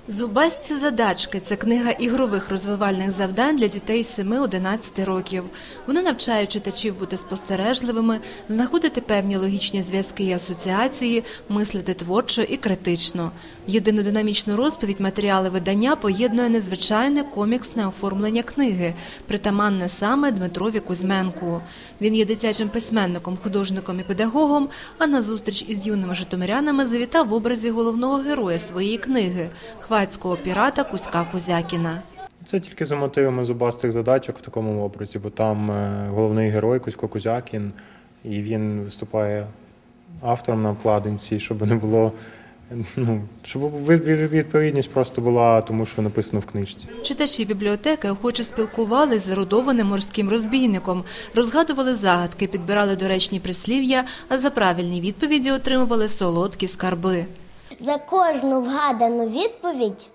«Зубасті задачки» – це книга ігрових розвивальних завдань для дітей 7-11 років. Вони навчають читачів бути спостережливими, знаходити певні логічні зв'язки і асоціації, мислити творчо і критично. В єдину динамічну розповідь матеріали видання поєднує незвичайне коміксне оформлення книги, притаманне саме Дмитрові Кузьменку. Він є дитячим письменником, художником і педагогом, а на зустріч із юними житомирянами завітав в образі головного героя своєї книги – хвацького пірата Кузька Кузякіна. Це тільки за мотивами зубастих задачок в такому образі, бо там головний герой Кузько Кузякін, і він виступає автором на обкладинці, щоб не було, щоб відповідність просто була тому, що написано в книжці. Читачі бібліотеки охоче спілкувалися з ерудованим морським розбійником, розгадували загадки, підбирали доречні прислів'я, а за правильні відповіді отримували солодкі скарби. За кожну вгадану відповідь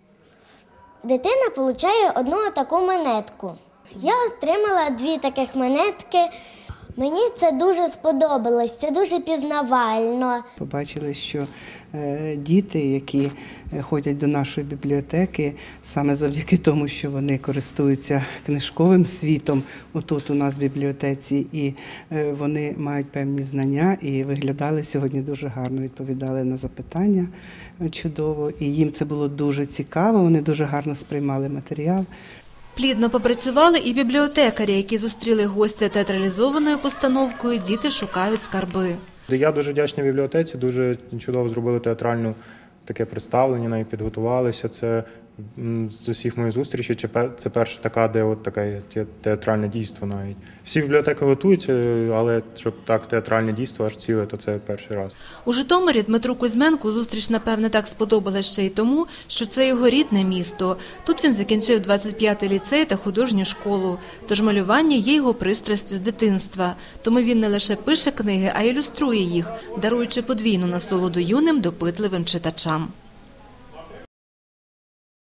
дитина отримує одну таку монетку. Я отримала 2 таких монетки. Мені це дуже сподобалось, це дуже пізнавально. Побачили, що діти, які ходять до нашої бібліотеки, саме завдяки тому, що вони користуються книжковим світом, отут у нас в бібліотеці, і вони мають певні знання і виглядали сьогодні дуже гарно, відповідали на запитання чудово. І їм це було дуже цікаво, вони дуже гарно сприймали матеріал. Плідно попрацювали і бібліотекарі, які зустріли гостя театралізованою постановкою «Діти шукають скарби». Я дуже вдячний бібліотеці, дуже чудово зробили театральне таке представлення, навіть підготувалися. Це з усіх моїх зустрічей, це перша така, де от таке театральне дійство навіть. Всі бібліотеки готуються, але щоб так театральне дійство аж ціле, то це перший раз. У Житомирі Дмитру Кузьменку зустріч, напевне, так сподобалась ще й тому, що це його рідне місто. Тут він закінчив 25-й ліцей та художню школу. Тож малювання є його пристрастю з дитинства. Тому він не лише пише книги, а й ілюструє їх, даруючи подвійну насолоду юним, допитливим читачам.